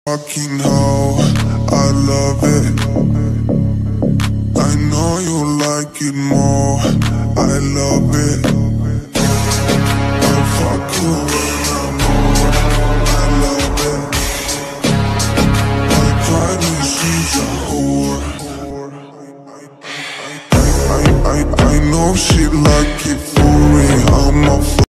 Fucking how I love it. I know you like it more. I love it. I fuck you when I'm over. I love it. I cry when she's a whore. I know she like it for me. I'm a